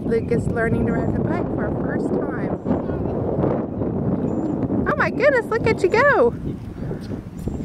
Luke is learning to ride the bike for the first time. Oh my goodness, look at you go!